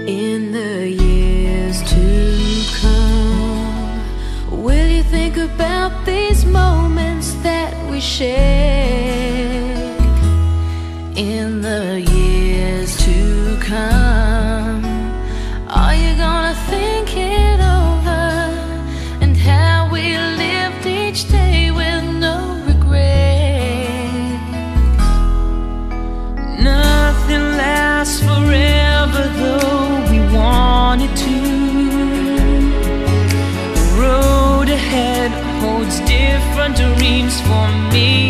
In the years to come, will you think about these moments that we shared? In the years to come, are you gonna think it over, and how we lived each day with no regrets? Nothing lasts forever, though we wanted to. The road ahead holds different dreams for me